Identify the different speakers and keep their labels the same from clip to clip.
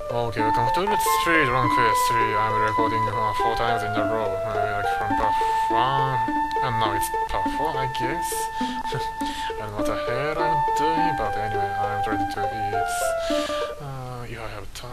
Speaker 1: Okay, welcome to Let's 3 Run Quest 3. I'm recording 4 times in a row. Like from path 1, and now it's path 4, I guess. I don't know what the hell I'm doing, but anyway, I'm ready to eat. If I have time,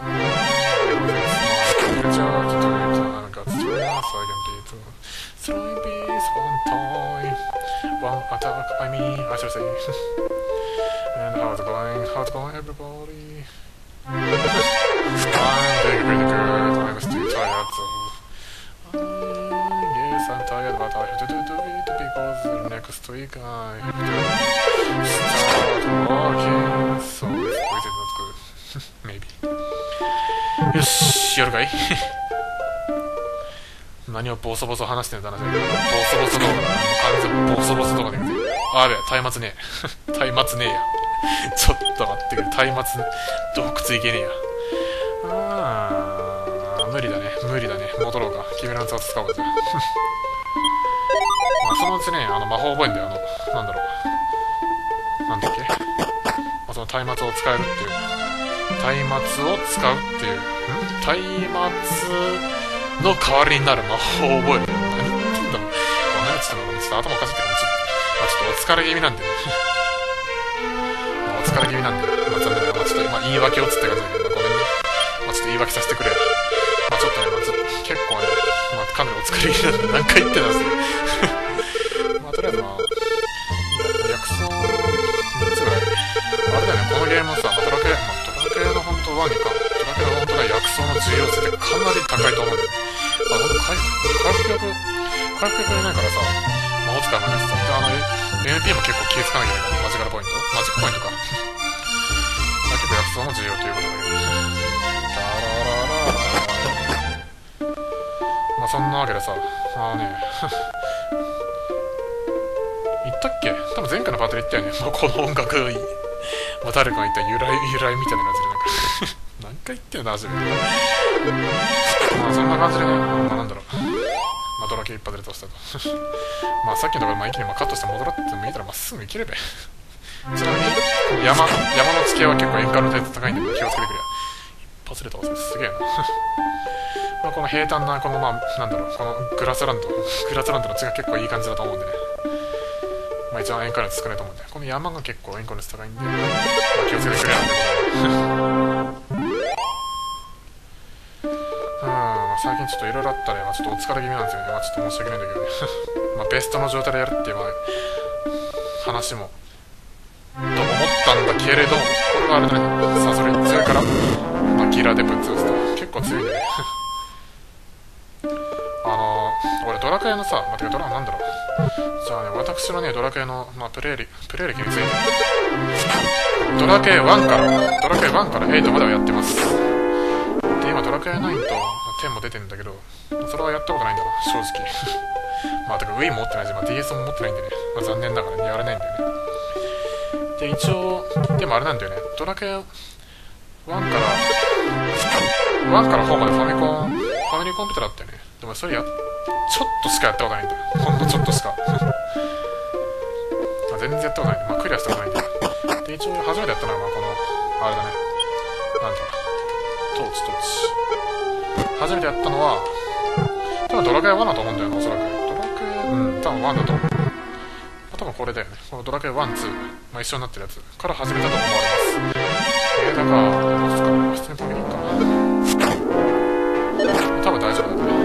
Speaker 1: it's my pleasure to do it. I've got strength, so I can beat throwing bees one time. One attack, I should say. And how's it going? How's it going, everybody? I'm doing pretty good. I'm still tired, so yes, I'm tired, but I have to do it because next week I have to start working. So is it not good? Maybe. よし、やるかい何をボソボソ話してんだ話だけど、ボソボソ動画だ。完全にボソボソ動画で見てる。あ、やべえ、松明ねえ。松明ねえや。ちょっと待ってくれ、松明、洞窟いけねえや。無理だね、戻ろうか。君の器を使おうか、じゃあ。まあ、そのうちね、魔法覚えんだよ、なんだろう。なんだっけ。まあ、その松明を使えるっていう。松明を使うっていう。松明の代わりになる魔法を覚える。何言ってんだろう。ごめん、ちょっと頭おかしいってちょっとお疲れ気味なんでね。お疲れ気味なんで、残念ながら、ちょっと言い訳をつって感じだけど、ごめんね。ちょっと言い訳させてくれ。ちょっとね、結構ね、かなりお疲れ気味なんで、何回言ってたんですけど。とりあえず薬草3つぐらい。あれだよね、このゲームさ、ドラクエの本当1にか、ドラクエの本当が薬草の重要性ってかなり高いと思うんだよね。ほんと回復薬いないからさ、魔法使いもないしさ、で、MP も結構気ぃつかなきゃいけないから、マジックポイントか。結構薬草も重要ということだけど。そんなわけでさ、言ったっけ？多分前回のパートで言ったよね。この音楽、誰かが言った由来みたいな感じで何回言ってんの初めて。そんな感じでね、なんだろう。ドラケ一発で通したと。さっきのところ一気にカットして戻らってもいいからまっすぐ生きれべ。ちなみに山の地形は結構エンカウント率高いんで気をつけてくれや。一発で倒せる。すげえな。この平坦なこのなんだろう、このグラスランドの地が結構いい感じだと思うんでね。一番エンカウント率少ないと思うんで、この山が結構エンカウント率高いんで、気をつけてくれやってことで。最近ちょっといろいろあったね。ちょっとお疲れ気味なんですよね。ちょっと申し訳ないんだけどね。ベストの状態でやるっていう話もと思ったんだけれども、これはあれだね。さあ、それに強いから、ギラでぶっ潰すと。結構強いんだね。俺ドラクエのさ、なんだろう。じゃあね、私のね、ドラクエの、プレイ歴について。ドラクエ1から8まではやってます。で、今ドラクエ9と10も出てんだけど、それはやったことないんだな、正直。てか Wii も持ってないし、DS も持ってないんでね、残念ながらやれないんだよね。で、一応、でもあれなんだよね、ドラクエ1から4までファミリーコンピューターだったよね。でもそれちょっとしかやったことないんだよ。ほんのちょっとしか。全然やったことないんで、クリアしたことないんだよ。で、一応初めてやったのは、この、あれだね、なんだ、トーチ。初めてやったのは、多分ドラクエ1だと思うんだよな、おそらく。多分1だと思う。多分これだよね。このドラクエ1、2、一緒になってるやつから始めたと思われます。だから、どうすかね。普通にファミリーかな。多分大丈夫だね。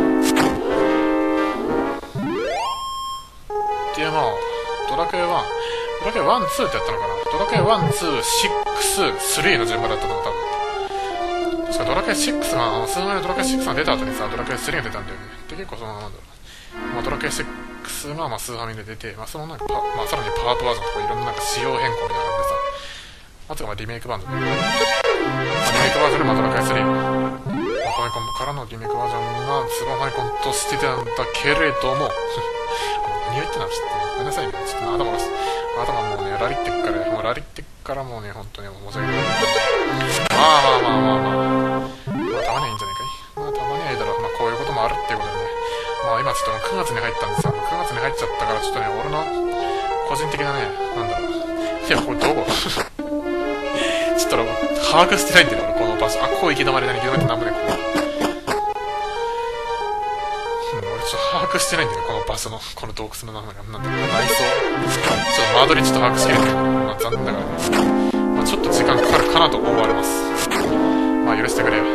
Speaker 1: で、ドラクエ1、2ってやったのかな。ドラクエ1、2、6、3の順番だったの多分。確かドラクエ6が、数枚のドラクエ6が出た後にさ、ドラクエ3が出たんだよね。で、結構なんだろう。ドラクエ6がスーファミで出て、そのさらにパワーアップバージョンとかいろんな仕様変更みたいな感じでさ、あとがリメイクバージョンで、リメイクバージョンでドラクエ3、ファミコンからのリメイクバージョンがスーパーファミコンとしてたんだけれども、何を言ってんのちょっとごめんなさいね。ちょっと頭もうね、ラリってっからもうね、本当に申し訳ない。たまにはいいんじゃないかい。たまにはいいだろう。こういうこともあるっていうことでね。今ちょっと9月に入ったんでさ、9月に入っちゃったから、ちょっとね、俺の個人的なね、なんだろう。いや、これどこちょっとったら把握してないんだよ俺この場所。あ、ここ行き止まりだね。行き止まりってなんもねここ。俺ちょっと把握してないんだよねこの場所のこの洞窟のなんだろう内装。ちょっと間取りちょっと把握しきれてる。まあ残念ながらね。まあちょっと時間かかるかなと思われます。まあ許してくれよ。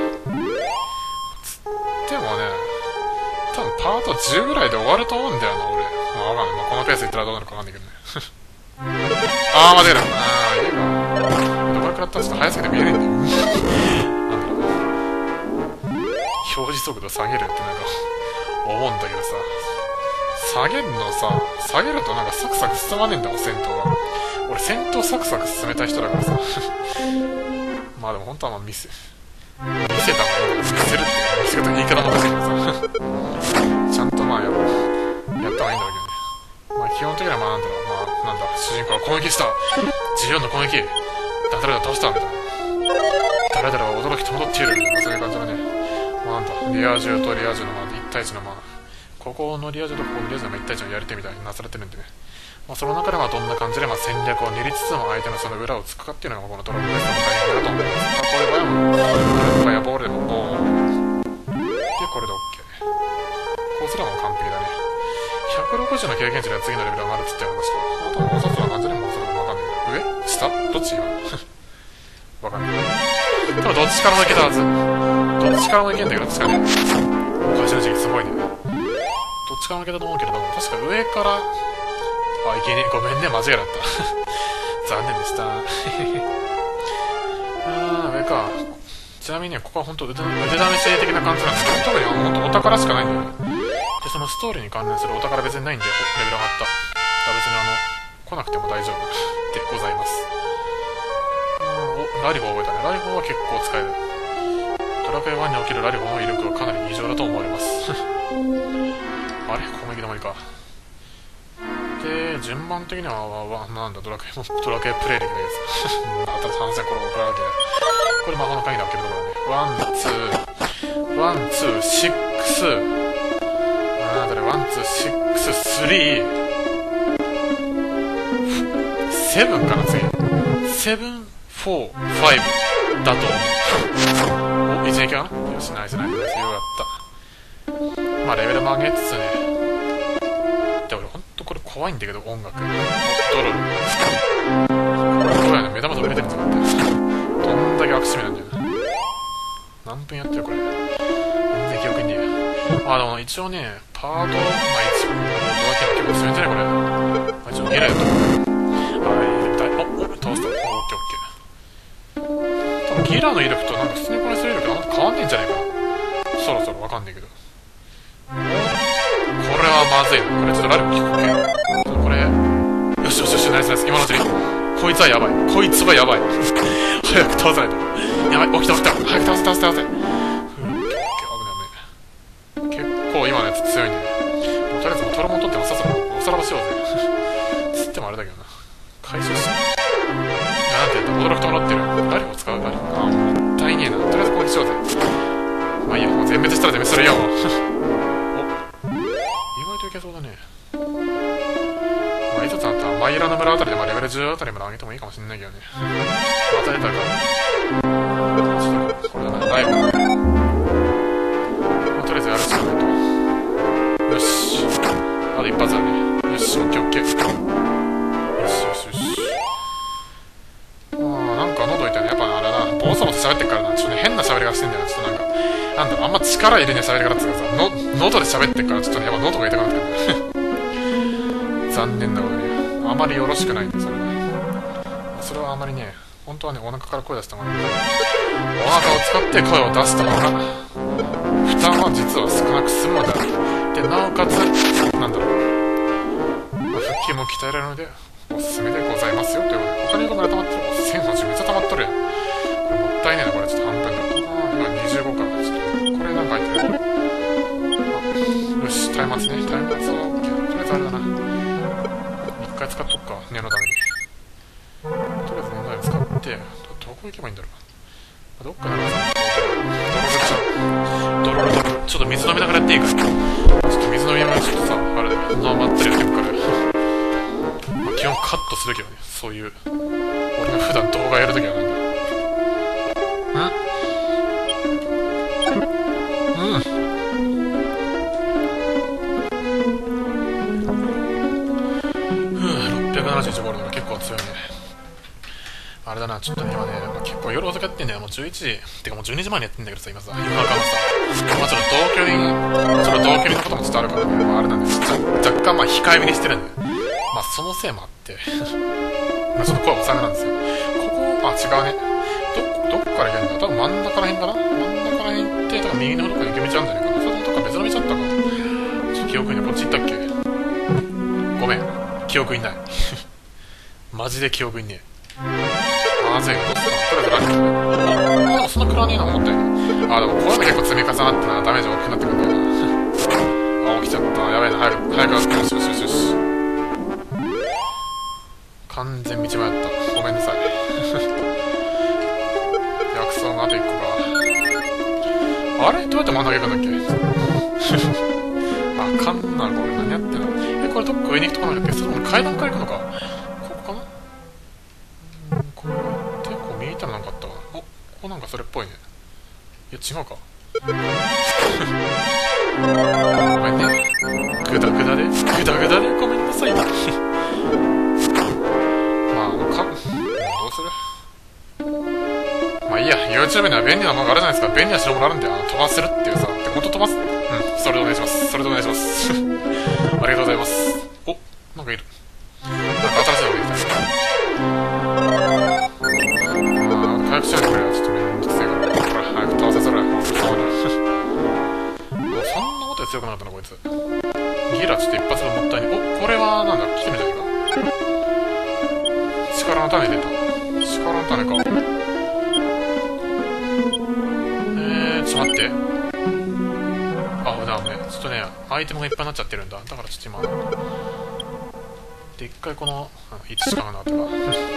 Speaker 1: でもね、多分パート10ぐらいで終わると思うんだよな俺。まあわかんない。まあこのペースいったらどうなるかわかんないけどね。あー間違えた。あーいいか。どこからったらちょっと速すぎて見えないんだけど。なんだろう。表示速度下げるってなんか思うんだけどさ。下げるのさ、下げるとなんかサクサク進まねえんだもん戦闘が。俺戦闘サクサク進めたい人だからさ。まあでも本当はまあ見せた方がいいんだけど、見せるっていう見せ方言い方もおかしいけどさ。ちゃんとまあやった方がいいんだろうけどね。まあ基本的にはまあなんだろう、まあなんだ、主人公は攻撃した、14の攻撃、誰々倒したみたいな、誰々は驚き戸惑っている、まあそういう感じのね、まあなんだ、リア充とリア充のまあ1対1のまあ、ここのリア充とここのリア充の1対1のやり手みたいになされてるんでね、まあその中でまあどんな感じでまあ戦略を練りつつも相手のその裏をつくかっていうのがこのドラゴンクエストの大変だと思います。まあこういう場合はもう、ドラゴンやボールでもボーン。で、これで OK。こうすればもう完璧だね。160の経験値では次のレベル上がるっつって話した。あともう一つの感じでもうそれもわかんないけど。上下どっち今わかんない。でもどっちからもいけたはず。どっちからもいけんだけど、確かに。会社の時期すごいね。どっちからもいけたと思うけれども、確か上から、あ、いけねえ。ごめんね、間違いだった。残念でした。上か。ちなみにね、ここは本当腕試し的な感じなんですけど、特に本当お宝しかないんだよね。で、そのストーリーに関連するお宝別にないんで、レベル上がった。別に来なくても大丈夫でございます。ラリホ覚えたね。ラリホは結構使える。ドラクエ1におけるラリホの威力はかなり異常だと思われます。あれ攻撃止まりか。で、順番的には、なんだ、ドラクエプレイ歴のやつ。あったら参戦これ送らなきゃいけない。これ魔法の鍵で開けるところだね。ワン、ツー、シックス。なんだね、ワン、ツー、シックス、スリー。セブンかな、次。セブン、フォー、ファイブだと思う。お、一撃かなよし、ナイスナイスナイス。よかった。まあ、レベルも上げつつね。で、俺ほんとこれ怖いんだけど、音楽。ドロル。これどうやね、目玉飛び出てるんじゃなくて。どんだけ悪趣味なんだよな。何分やってるこれ。全然記憶にねえや。まあでも一応ね、パート、まあ一応、ドラキュラ結構進めてね、これ。まあ一応ゲラやったからね。倒した。オッケーオッケー。多分ギラの威力となんか普通にこれする威力あんま変わんねえんじゃないかな。そろそろわかんねえけど。これはまずいな。これちょっとラリも聞くっけ。これ、よしよしよし、ナイスナイス。今のうちに。こいつはやばい。こいつはやばい。早く倒さないと。やばい、起きた起きた。早く倒せ倒せ倒せ。オッケーオッケー。危ない危ない。結構今のやつ強いんでね。もうとりあえずもうトロモン取ってもさっさとおさらばしようぜ。つってもあれだけどな。回収して。なんて言った驚くともらってる。ラリを使うラリ。ああ、もったいねえな。とりあえず攻撃しようぜ。まあいいや、もう全滅したら全滅するよ。お、意外といけそうだね。まあ一つあったら、マイラの村あたりで、まあレベル10あたりまで上げてもいいかもしんないけどね。また出たから。ちょっと、これだな、ライブ。まあとりあえずやるしかないと。よし。あと一発だね。よし、オッケーオッケー。よしよしよし。なんか喉痛いね。やっぱあれだな、ボソボソ喋ってっからな。ちょっとね、変な喋り方してんだよな。ちょっとなんか、なんだろう、あんま力入れねえ喋り方っていうかさ、喉で喋ってっから、ちょっとね、やっぱ喉が痛くなってくる。残念なことに。あまりよろしくないんで、それは。それはあまりね、本当はね、お腹から声出した方がいい。お腹を使って声を出した方が、負担は実は少なく済むのである。で、なおかつ、なんだろう、まあ、腹筋も鍛えられるので、おすすめでございますよ。ということで、他にこんなに溜まってる。1080めっちゃ溜まっとるやん。これもったいねえな、これちょっと半分だ。今25か。ちょっと、これなんか入ってる。よし、松明ね。松明を、とりあえずあれだな。一回使っとくか、念のために。とりあえず念のために使って、どこ行けばいいんだろう。どっかならさ、ドロルちゃん。ちょっと水飲みながらやっていいか。ちょっと水飲みながらちょっとさ、あれで、待ってるよ、から。基本カットするけどね、そういう俺が普段動画やるときはなんだ 671ボールが結構強いね。あれだな、ちょっとね、今ね、結構夜遅くやってんだよ。もう11時、てかもう12時前にやってんだけどさ、今さ、夜中のさ、まあちょっと同居人のこともちょっとあるからね、あれなんで、若干控えめにしてるんで、まあそのせいもあって、まあちょっと声抑えめなんですよ。ここ、違うね。どっから行けるんだ？多分真ん中ら辺かな？真ん中ら辺行って、多分右の方から行け道あるんじゃないかな。それとも別の道あったかな。ちょっと記憶にこっち行ったっけ？ごめん。記憶にない。マジで記憶にねえ。まずい。どうすか？とりあえずランキング。そんな食らねえな思ったよね。でもこういうの結構積み重なってな、ダメージ大きくなってくるんだよな。起きちゃった。やばいな。早く。よし。完全道迷った。ごめんなさい。薬草があと1個か。あれどうやって真ん中行くんだっけ？かんなるこれ何やってんの？これどっか上に行くとこなんだっけ？それも階段から行くのか？ここかな？これってこう見えたらなんかあったわ。ここなんかそれっぽいね。いや違うか。ごめんね。グダグダでごめんなさい。どうする？まあいいや、YouTube には便利なものがあるじゃないですか。便利な代物あるんだよ。飛ばせるっていうさ。で、ほんと飛ばす。それでお願いします。ありがとうございます。なんかいる。なんか新しいのがいる。早くしないでくれよ。ちょっとめんどくせえから。ほら、早く倒せそれ。そんなことで強くなかったな、こいつ。ギラちょっと一発でもったいに。これはなんだ？来てみたいか？力の種出た。力の種か。ちょっと待って。危ない。ちょっとね、アイテムがいっぱいになっちゃってるんだ。だからちょっと今。で、一回この、1しかなかったか。ま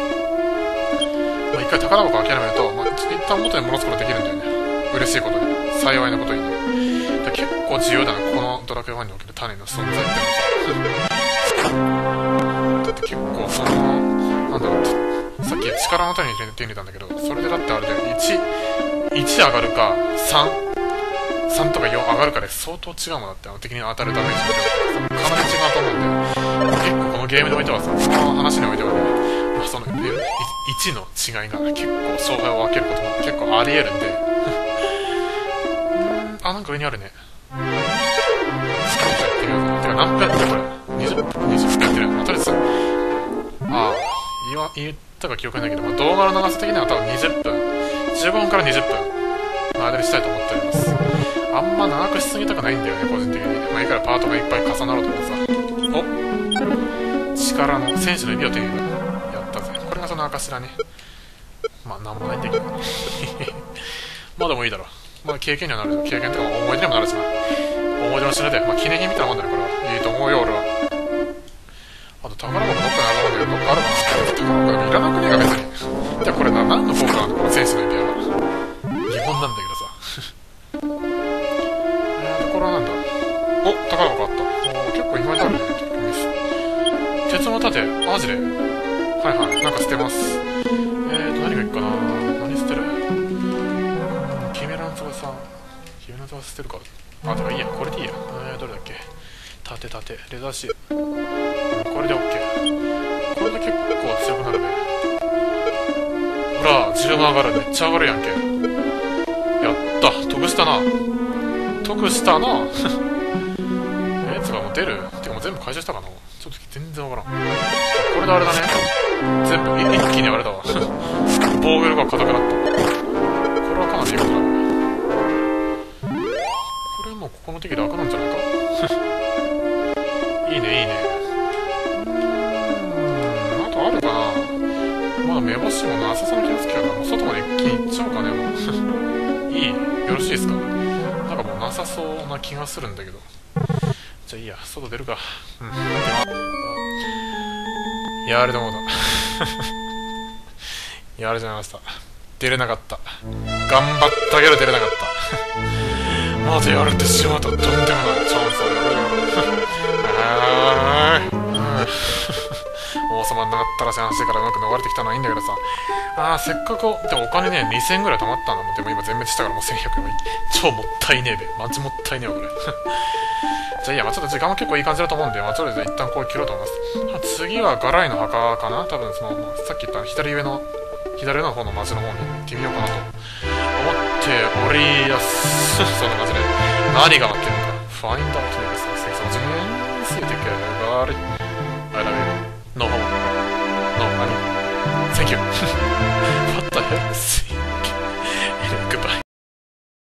Speaker 1: あ一回宝箱諦めると、一旦元に戻すことができるんだよね。嬉しいことに。幸いなことにね。結構自由だな、このドラクエ1における種の存在ってのはさ。だって結構その、なんだろう、さっき力の種に手に入れたんだけど、それでだってあれで1上がるか、3とか4上がるかで相当違うもんだって、敵に当たるダメージの量かなり違うと思うんで、結構このゲームにおいてはさ、この話においてはね、その1の違いが結構勝敗を分けることも結構あり得るんで、なんか上にあるね。てか何分やってるこれ20分やってる。とりあえず言ったか記憶ないけど、動画の長さ的には多分20分15分から20分の間にしたいと思っております。あんま長くしすぎたくないんだよね、個人的に。いいからパートがいっぱい重なろうと思ってさ。力の戦士の指を手に入れた。やったぜ。これがその証だね。なんもないんだけどでもいいだろう。経験にはなる。経験とか思い出にもなるしな。思い出の品で、記念品みたいなもんだね、これは。いいと思うよ、俺は。あと、宝箱どっかにあると思うんだけど、どっかあるかな。宝箱いらなくねえか、別に。じゃあこれ何の効果なの、この戦士の指輪は。疑問なんだけどさ。これはなんだ？宝箱あった。結構意外とあるね。鉄の盾、マジで。なんか捨てます。何がいいかな。何捨てる？キメラの翼捨てるか。でもいいや、これでいいや。どれだっけ？盾、レザーシール。これで OK。これで結構強くなるね。ほら、10万上がる。めっちゃ上がるやんけ。やった。得したな。つかもう出る？てかもう全部回収したかな。ちょっと全然わからん。これであれだね。全部一気にあれだわ。防御力が硬くなった。これはかなりいいことだね。これもうここの敵楽なんじゃないか。いいね。あとあるかな。目星もなさそうな気がするけどな。もう外まで一気に行っちゃおうかね、もう。いい？よろしいですか？なんかもうなさそうな気がするんだけど。じゃあいいや、外出るか。やれどもだ。やれじゃいました。出れなかった。頑張ったけど出れなかった。まだやれてしまった。とんでもないチャンスをやるよ。 王様になったらしい話からうまく逃れてきたのはいいんだけどさ。せっかく、でもお金ね、2000円ぐらい貯まったんだもん。でも今全滅したからもう1100円。超もったいねえべ。マジもったいねえわ、これ。じゃあいいや、ちょっと時間も結構いい感じだと思うんで、とりあえず一旦こう切ろうと思います。次はガライの墓かな、多分さっき言った左上の方の町の方に行ってみようかなと思っておりやす。そんな感じで。何が待ってるのか。Find out news. Thanks for watching. See you take care. Bye. I love you. No homo. No money. Thank you.